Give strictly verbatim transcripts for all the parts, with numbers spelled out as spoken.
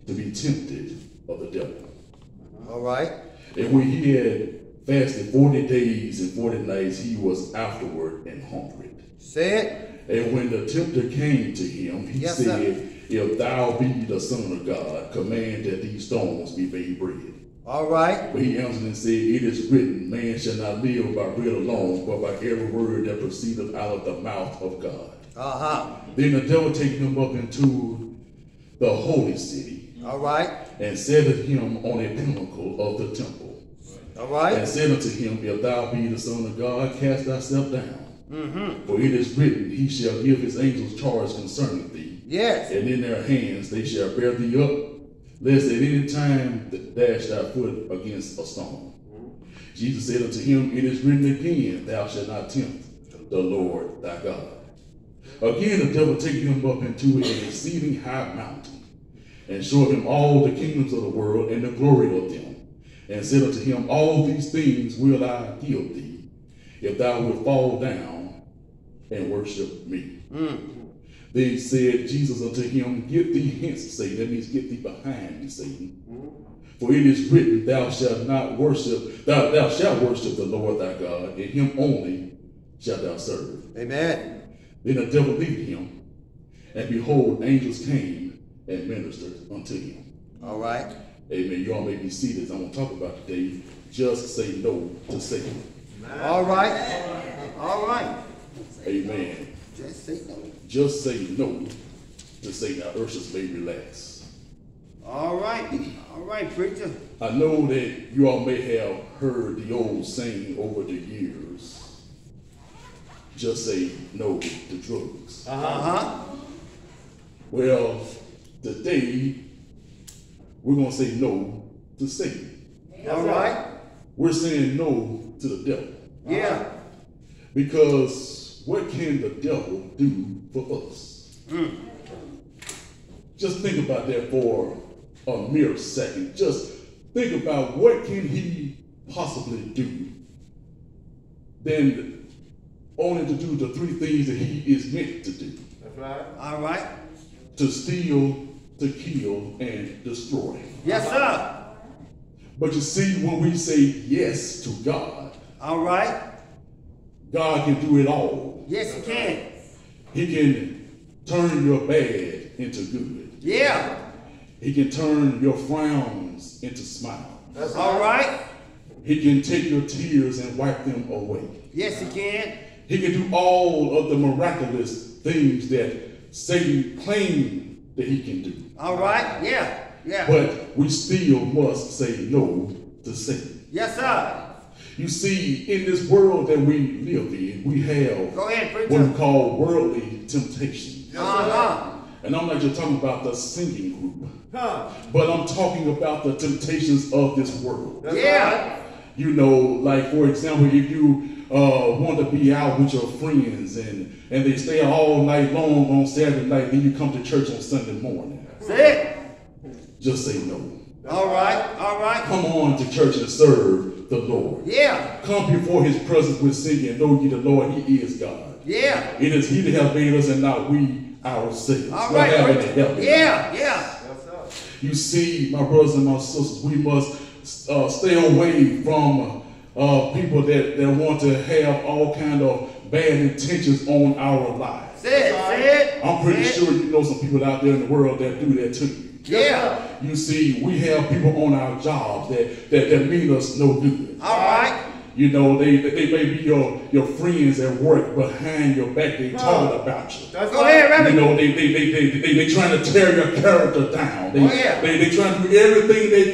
to be tempted of the devil. All right. And when he had fasted forty days and forty nights, he was afterward and hungry. Say it. And when the tempter came to him, he Yes, said, sir. If thou be the Son of God, command that these stones be made bread. All right. But he answered and said, It is written, man shall not live by bread alone, but by every word that proceedeth out of the mouth of God. Uh-huh. Then the devil taken him up into the holy city, All right. and set him on a pinnacle of the temple, All right. and said unto him, If thou be the Son of God, cast thyself down. Mm-hmm. For it is written, He shall give his angels charge concerning thee, Yes. and in their hands they shall bear thee up, lest at any time dash thy foot against a stone. Jesus said unto him, It is written again, Thou shalt not tempt the Lord thy God. Again the devil took him up into an exceeding high mountain, and showed him all the kingdoms of the world and the glory of them, and said unto him, All these things will I give thee, if thou wilt fall down and worship me. Mm. Then said Jesus unto him, Get thee hence, Satan. That means get thee behind me, Satan. For it is written, Thou shalt not worship, thou, thou shalt worship the Lord thy God, and him only shalt thou serve. Amen. Then the devil left him, and behold, angels came and ministered unto him. All right. Amen. You all may be seated. As I'm going to talk about today, just say no to Satan. All right. All right. Amen. Just say no. Just say no to Satan. Our ushers may relax. All right. All right, preacher. I know that you all may have heard the old saying over the years, just say no to drugs. Uh-huh. Well, today, we're going to say no to Satan. All right. We're saying no to the devil. Yeah. Because what can the devil do for us? Mm. Just think about that for a mere second. Just think about what can he possibly do than only to do the three things that he is meant to do. That's right. All right. To steal, to kill, and destroy. Yes, sir. But you see, when we say yes to God, all right, God can do it all. Yes, he can. He can turn your bad into good. Yeah. He can turn your frowns into smiles. That's all right. He can take your tears and wipe them away. Yes, he can. He can do all of the miraculous things that Satan claimed that he can do. All right. Yeah. Yeah. But we still must say no to Satan. Yes, sir. You see, in this world that we live in, we have Go ahead, preacher. what we call worldly temptation. Uh-huh. And I'm not just talking about the singing group, Huh. but I'm talking about the temptations of this world. That's yeah. Right. You know, like, for example, if you uh, want to be out with your friends and, and they stay all night long on Saturday night, then you come to church on Sunday morning. That's it. Just say no. All right, all right. Come on to church and serve the Lord. Yeah. Come before his presence with singing and know ye the Lord, he is God. Yeah. It is he that hath made us and not we ourselves. All right. Help yeah, yeah. You see, my brothers and my sisters, we must uh, stay away from uh, people that, that want to have all kind of bad intentions on our lives. Say it, say it. I'm pretty say sure it. you know some people out there in the world that do that to you. Yeah. You see, we have people on our jobs that, that, that mean us no good. All right. You know, they they may be your, your friends at work, behind your back, they talking about you. That's Go ahead, Reverend. You know, they they they they they, they trying to tear your character down. They, oh, yeah. they they trying to do everything they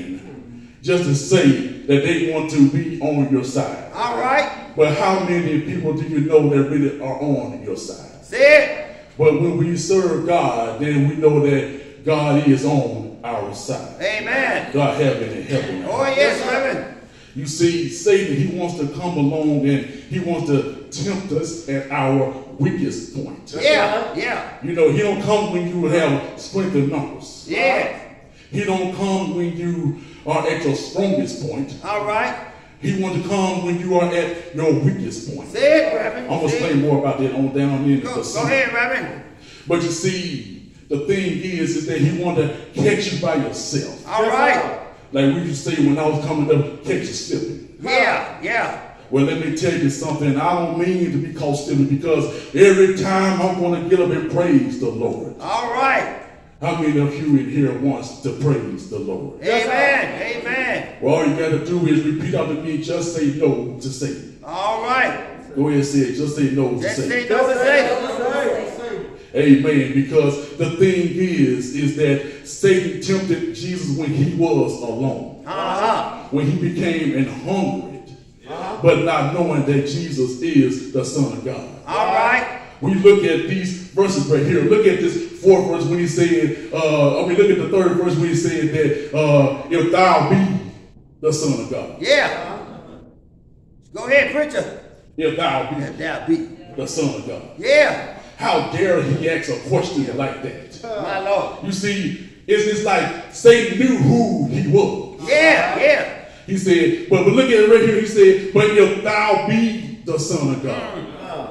can just to say that they want to be on your side. All right. But how many people do you know that really are on your side? Say it. But when we serve God, then we know that God is on our side. Amen. God heaven and heaven. Oh, yes, Reverend. You see, Satan, he wants to come along and he wants to tempt us at our weakest point. Yeah, yeah. You know, he don't come when you have strength in numbers. Yeah. He don't come when you are at your strongest point. All right. He wants to come when you are at your weakest point. Say it, Reverend. I'm going to explain more about that on down in Go, the go ahead, Reverend. But you see, the thing is, is that he wanted to catch you by yourself. All right. Like we used to say when I was coming up, catch you slipping. Yeah, yeah. Well, let me tell you something. I don't mean to be caught slipping, because every time I'm going to get up and praise the Lord. All right. How many of you in here wants to praise the Lord? Amen. Amen. Well, all you got to do is repeat after me. Just say no to Satan. All right. Go ahead and say it. Just say no to Just Satan. say no to Satan. Amen. Because the thing is, is that Satan tempted Jesus when he was alone. Uh-huh. When he became an hungry, uh-huh. but not knowing that Jesus is the Son of God. All right. We look at these verses right here. Look at this fourth verse when he said, uh, I mean, look at the third verse when he said that uh, if thou be the Son of God. Yeah. Go ahead, preacher. If thou be If thou be the Son of God. Yeah. How dare he ask a question like that? My Lord. You see, it's just like Satan knew who he was. Yeah, yeah. He said, but, but look at it right here. He said, but if thou be the Son of God.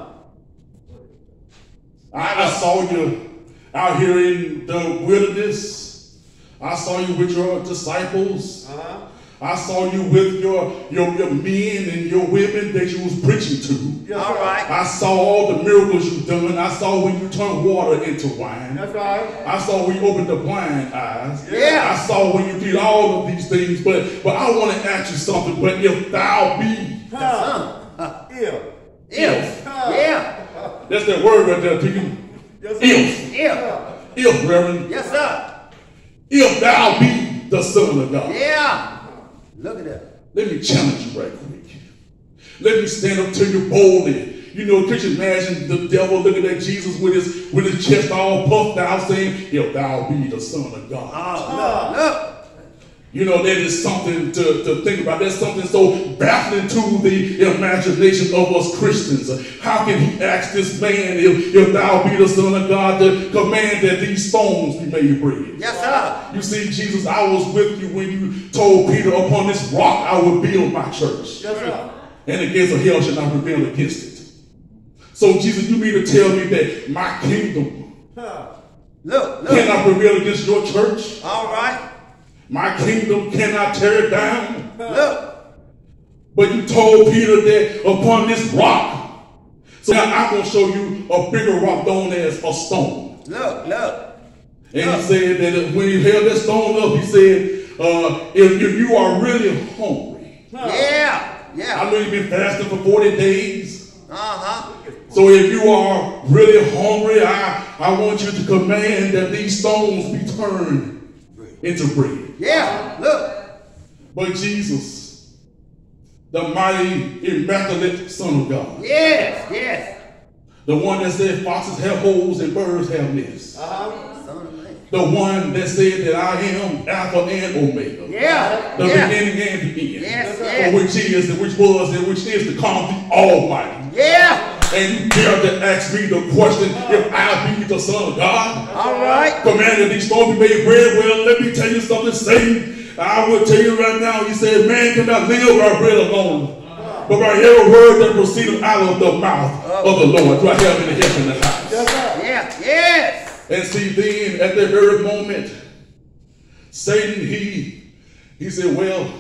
I, I saw you out here in the wilderness. I saw you with your disciples. Uh-huh. I saw you with your, your, your men and your women that you was preaching to. Yes, all right. I saw all the miracles you've done. I saw when you turned water into wine. That's right. I saw when you opened the blind eyes. Yeah. I saw when you did all of these things. But but I want to ask you something. But if thou be huh. Huh. If. If. Huh. Yeah. That's that word right there, Deacon. Yes, if. If. If, Reverend. Yes, sir. If thou be the Son of God. Yeah. Look at that. Let me challenge you right quick. Let me stand up to you boldly. You know, could you imagine the devil looking at Jesus with his with his chest all puffed out saying, if thou be the Son of God. Oh, look, look. You know, that is something to, to think about. That's something so baffling to the imagination of us Christians. How can he ask this man, if, if thou be the Son of God, to command that these stones be made bread? Yes, sir. You see, Jesus, I was with you when you told Peter, upon this rock I will build my church. Yes, sir. And the gates of hell shall not prevail against it. So, Jesus, you mean to tell me that my kingdom look, look. cannot prevail against your church? All right. My kingdom cannot tear it down? Look. But you told Peter that upon this rock. So now I'm going to show you a bigger rock known as a stone. Look, look. And look. he said that when he held that stone up, he said, uh, if, if you are really hungry. Yeah, yeah. I know you've been fasting for forty days. Uh-huh. So if you are really hungry, I, I want you to command that these stones be turned into bread. Yeah, look. But Jesus, the mighty, immaculate Son of God. Yes, yes. The one that said foxes have holes and birds have nests. Uh-huh. Son of man. The one that said that I am Alpha and Omega. Yeah. The yeah. beginning and the end. Yes, For yes. which is and which was and which is to come, the Almighty. Yeah. And you dare to ask me the question, if I be the Son of God? All right. Commanded these stones be made bread. Well, let me tell you something, Satan. I will tell you right now, he said, man cannot live by bread alone, but by every word that proceeded out of the mouth of the Lord. Do I have any help in the house? Yeah, yes. And see, then at that very moment, Satan, he he said, well,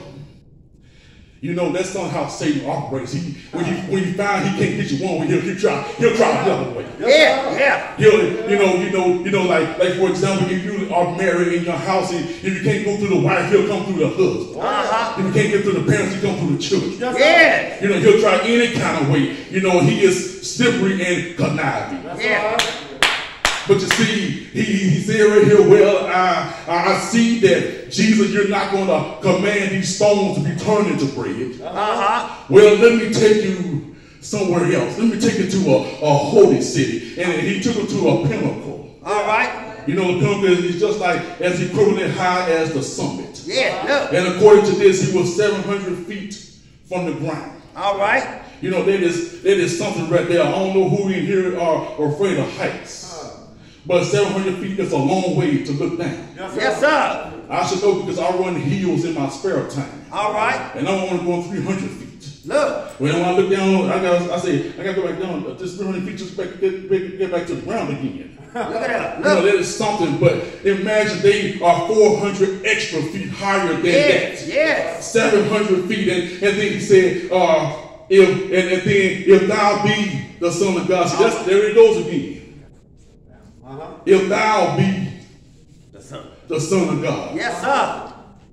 you know, that's not how Satan operates. He when you when you find he can't get you one way, he'll, he'll try he'll try the other way. Yeah, yeah. He'll, you know, you know, you know, like like for example, if you are married in your house, and if you can't go through the wife, he'll come through the husband. Uh-huh. If you can't get through the parents, he'll come through the children. Yeah. You know, he'll try any kind of way. You know, he is slippery and conniving. Yeah. But you see, he, he said right here, well, I, I see that, Jesus, you're not going to command these stones to be turned into bread. Uh-huh. Well, let me take you somewhere else. Let me take you to a, a holy city. And he took him to a pinnacle. All right. You know, the pinnacle is just like as equivalent high as the summit. Yeah, look. And according to this, he was seven hundred feet from the ground. All right. You know, that is, that is something right there. I don't know who in here are afraid of heights. But seven hundred feet is a long way to look down. Yes, sir. Yes, sir. I should know because I run hills in my spare time. All right. And I'm only going three hundred feet. Look. When I look down, I got, I say, I got to go back down. Just three hundred feet, just back, get, get, get back to the ground again. Look at that. You know, Look. that is something. But imagine they are four hundred extra feet higher than Yes. that. Yes. seven hundred feet. And, and then he said, uh, if and, and then if thou be the Son of God. So that's, there it goes again. Uh-huh. If thou be The son. the Son of God. Yes, sir.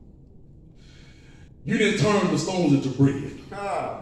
You didn't turn the stones into bread. Ah.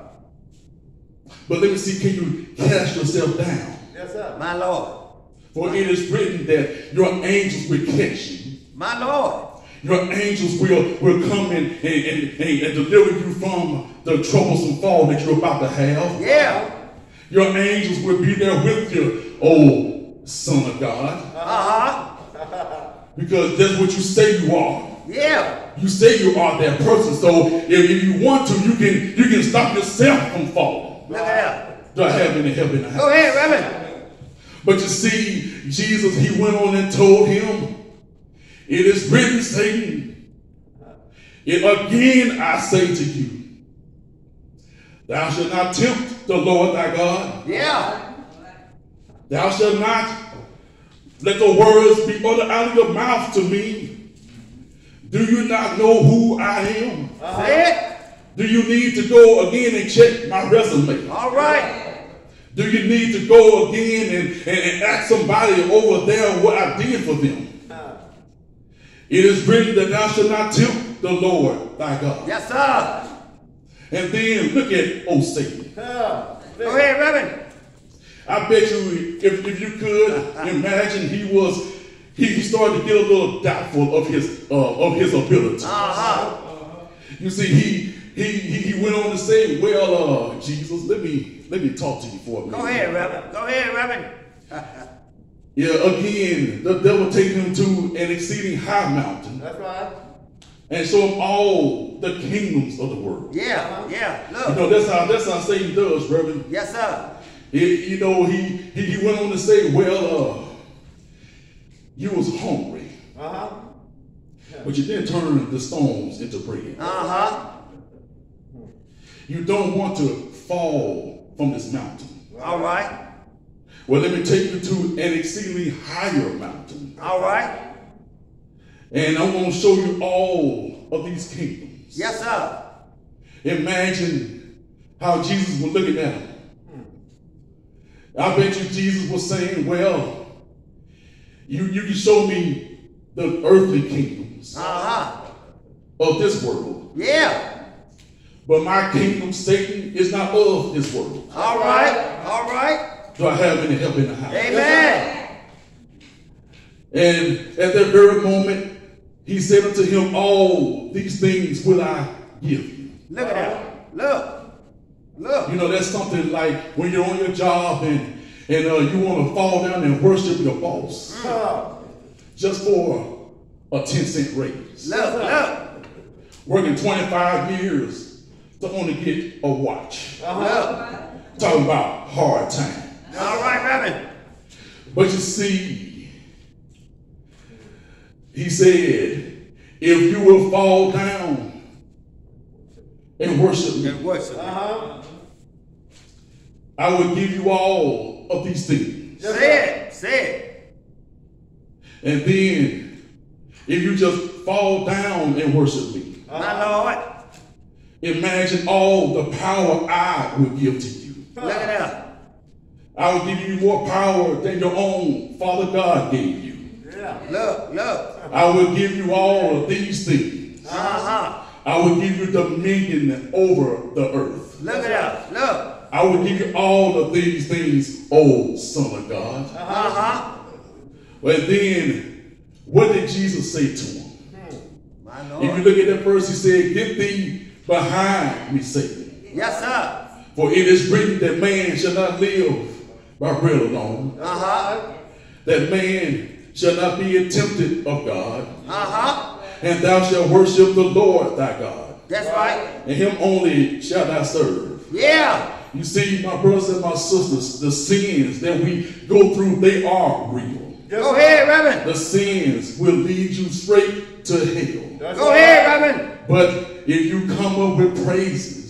But let me see, can you cast yourself down? Yes, sir. My Lord. For it is written that your angels will catch you. My Lord. Your angels will, will come in and, and, and, and deliver you from the troublesome fall that you're about to have. Yeah. Your angels will be there with you, oh Son of God. Uh-huh. Because that's what you say you are. Yeah. You say you are that person. So if, if you want to, you can you can stop yourself from falling. Look at that. Do I have any help in the house? Go ahead, Reverend. But you see, Jesus, he went on and told him, it is written, Satan, it again I say to you, thou shalt not tempt the Lord thy God. Yeah. Thou shalt not let the words be uttered out of your mouth to me. Do you not know who I am? Uh-huh. Say it. Do you need to go again and check my resume? All right. Do you need to go again and, and, and ask somebody over there what I did for them? It is written that thou shalt not tempt the Lord thy God. Yes, sir. And then look at old Satan. Go ahead, Reverend. I bet you, if, if you could imagine, he was he, he started to get a little doubtful of his uh, of his ability. Uh-huh. You see, he he he went on to say, "Well, uh, Jesus, let me let me talk to you for a minute." Go ahead, Reverend. Go ahead, Reverend. Yeah, again, the devil take him to an exceeding high mountain. That's right. And show him all the kingdoms of the world. Yeah, yeah. You Look. know, that's how that's how Satan does, Reverend. Yes, sir. He, you know, he, he he went on to say, well, uh, you was hungry, Uh-huh. but you didn't turn the stones into bread. Uh-huh. You don't want to fall from this mountain. All right. Well, let me take you to an exceedingly higher mountain. All right. And I'm going to show you all of these kingdoms. Yes, sir. Imagine how Jesus was looking at them. I bet you Jesus was saying, well, you, you can show me the earthly kingdoms Uh-huh. of this world. Yeah. But my kingdom, Satan, is not of this world. All right. All right. Do I have any help in the house? Amen. And at that very moment, he said unto him, all these things will I give you. Look at that. Look. Look. You know, that's something like when you're on your job and, and uh, you want to fall down and worship your boss just for a ten cent raise. Look. Look. Working twenty-five years to only get a watch. Look. Talking about hard time. All right, Reverend. But you see, he said, if you will fall down and worship me, Worship. Uh-huh. I will give you all of these things. Say it. Say it. And then, if you just fall down and worship me, My Lord. imagine all the power I will give to you. Look at that. I will give you more power than your own Father God gave you. Yeah. Look. Look. I will give you all of these things. Uh-huh. I will give you dominion over the earth. Look at that. Look. I will give you all of these things, O Son of God. Uh-huh. Well, then, what did Jesus say to him? My If Lord. you look at that verse, he said, get thee behind me, Satan. Yes, sir. For it is written that man shall not live by bread alone, Uh-huh. that man shall not be tempted of God, Uh-huh. and thou shalt worship the Lord thy God, That's right. and him only shalt thou serve. Yeah. You see, my brothers and my sisters, the sins that we go through, they are real. Go ahead, Reverend. The sins will lead you straight to hell. Go ahead, Reverend. But if you come up with praises,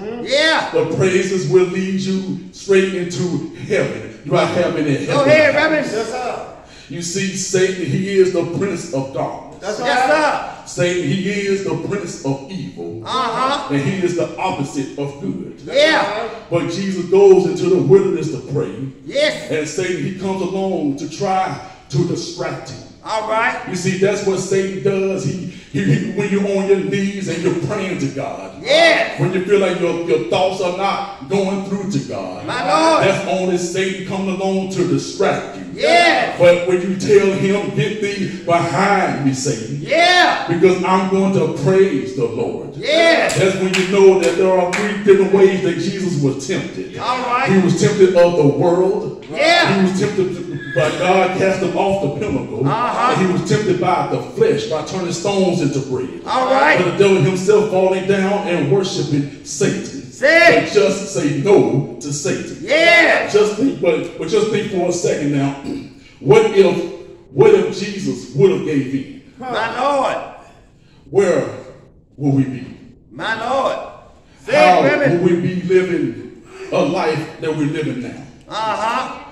Mm-hmm. Yeah. The praises will lead you straight into heaven. You are heaven and heaven. Go ahead, Reverend. Yes, sir. You see, Satan, he is the prince of darkness. That's right. Yes, sir. Satan, he is the prince of evil. Uh-huh. And he is the opposite of good. Yeah. But Jesus goes into the wilderness to pray. Yes. And Satan, he comes along to try to distract him. All right. You see, that's what Satan does. He, he, he when you're on your knees and you're praying to God. Yes. When you feel like your, your thoughts are not going through to God. My Lord. That's only Satan coming along to distract you. Yes. But when you tell him, get thee behind me, Satan. Yeah. Because I'm going to praise the Lord. Yes. That's when you know that there are three different ways that Jesus was tempted. All right. He was tempted of the world. Yeah. He was tempted by God, cast him off the pinnacle. Uh-huh. And he was tempted by the flesh, by turning stones into bread. All right. But the devil himself falling down and worshiping Satan. Say. But just say no to Satan. Yeah. Just think, but, but just think for a second now. What if, what if Jesus would have gave in? My Lord. Where will we be? My Lord. Say, How Reverend. will we be living a life that we're living now? Uh-huh.